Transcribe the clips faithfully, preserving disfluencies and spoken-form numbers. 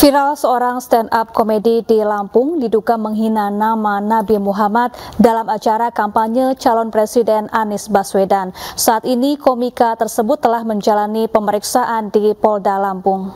Viral seorang stand-up komedi di Lampung diduga menghina nama Nabi Muhammad dalam acara kampanye calon Presiden Anies Baswedan. Saat ini komika tersebut telah menjalani pemeriksaan di Polda Lampung.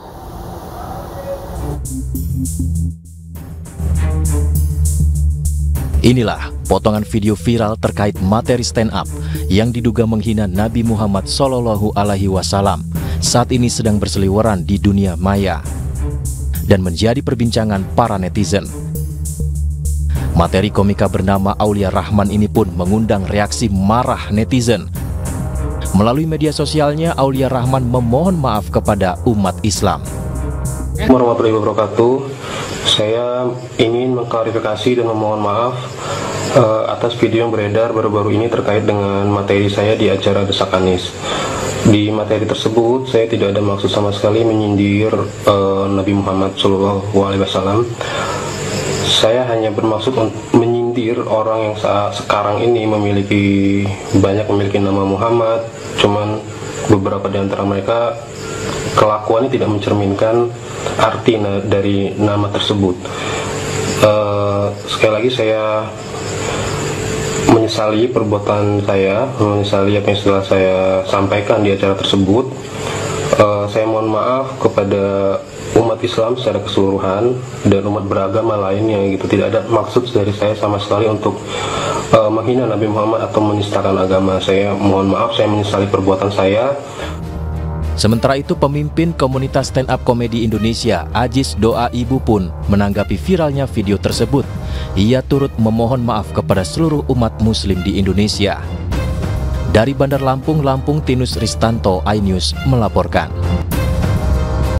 Inilah potongan video viral terkait materi stand-up yang diduga menghina Nabi Muhammad Shallallahu Alaihi Wasallam saat ini sedang berseliweran di dunia maya dan menjadi perbincangan para netizen. Materi komika bernama Aulia Rahman ini pun mengundang reaksi marah netizen. Melalui media sosialnya, Aulia Rahman memohon maaf kepada umat Islam. Warahmatullahi wabarakatuh. Saya ingin mengklarifikasi dan memohon maaf uh, atas video yang beredar baru-baru ini terkait dengan materi saya di acara Desak Anies. Di materi tersebut saya tidak ada maksud sama sekali menyindir uh, Nabi Muhammad Shallallahu Alaihi Wasallam. Saya hanya bermaksud untuk menyindir orang yang saat sekarang ini memiliki banyak memiliki nama Muhammad, cuman beberapa di antara mereka kelakuannya tidak mencerminkan arti na dari nama tersebut. Uh, sekali lagi saya menyesali perbuatan saya, menyesali apa yang setelah saya sampaikan di acara tersebut. Uh, saya mohon maaf kepada umat Islam secara keseluruhan dan umat beragama lainnya gitu. Tidak ada maksud dari saya sama sekali untuk uh, menghina Nabi Muhammad atau menistakan agama. Saya mohon maaf, saya menyesali perbuatan saya. Sementara itu, pemimpin komunitas stand-up komedi Indonesia, Ajis Doa Ibu pun menanggapi viralnya video tersebut. Ia turut memohon maaf kepada seluruh umat muslim di Indonesia. Dari Bandar Lampung, Lampung, Tinus Ristanto, iNews melaporkan.